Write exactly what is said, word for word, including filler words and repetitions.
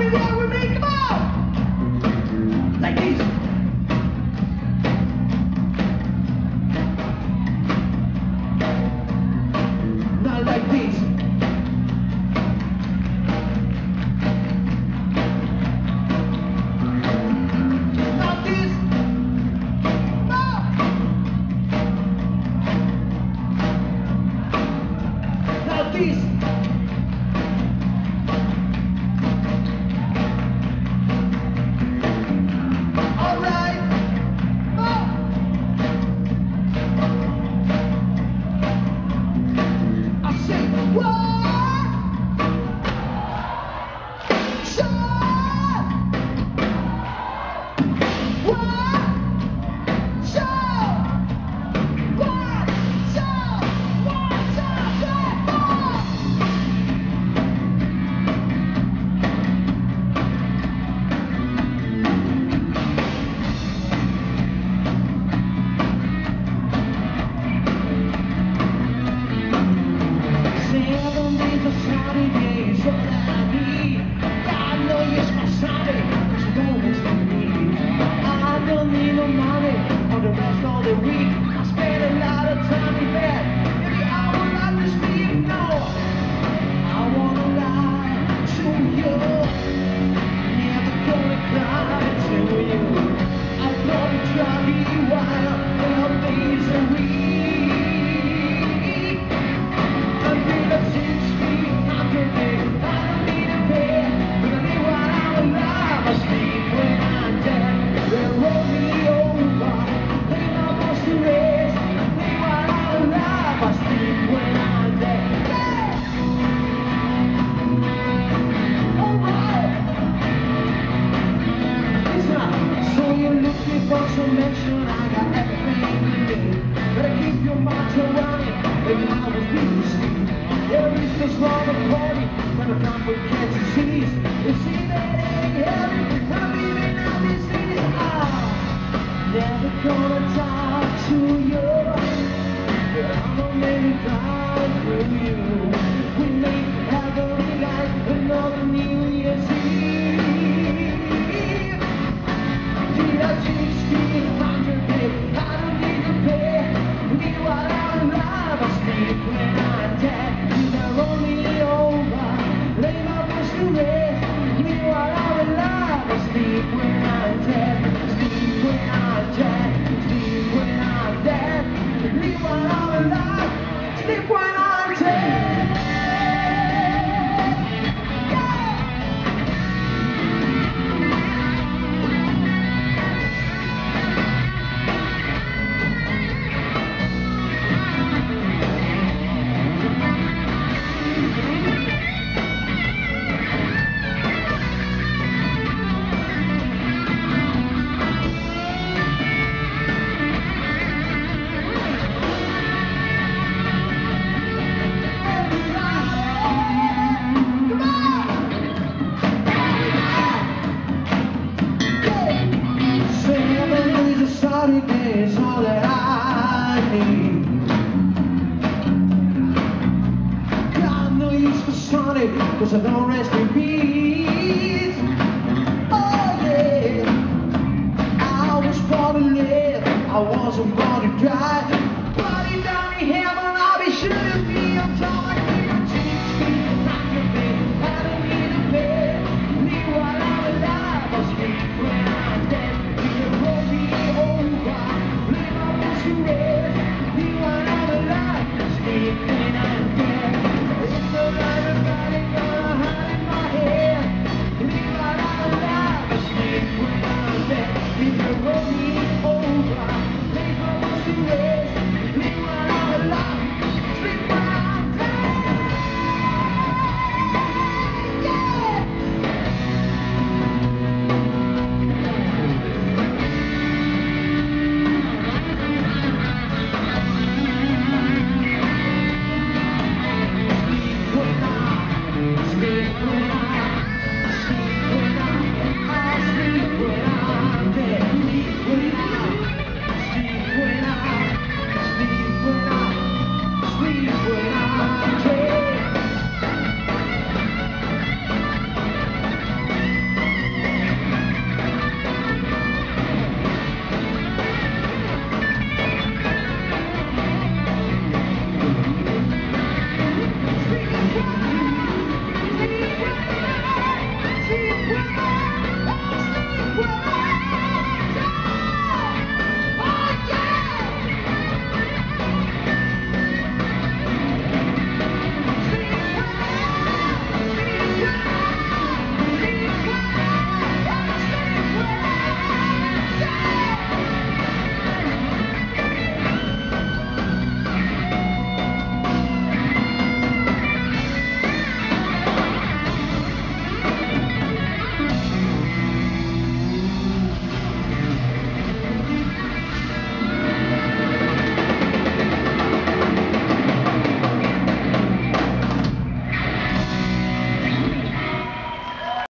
there with me, come on! Like these. Not like these. Not these. No! Not these. Mention I got everything you need. Better keep your motto running, and I will be the sleep. There is this wrong party, when I come with cancer disease. You see that ain't heaven, I'm leaving out these things. I'm never gonna talk to you, but I'm gonna make it down through you. We may have a life, another New Year's Eve. Did I teach you? Is all that I need. Got no use for Sunday, cause I don't rest in peace. Oh yeah, I was born to live, I wasn't born to die. Body down in heaven, I'll be sure to be.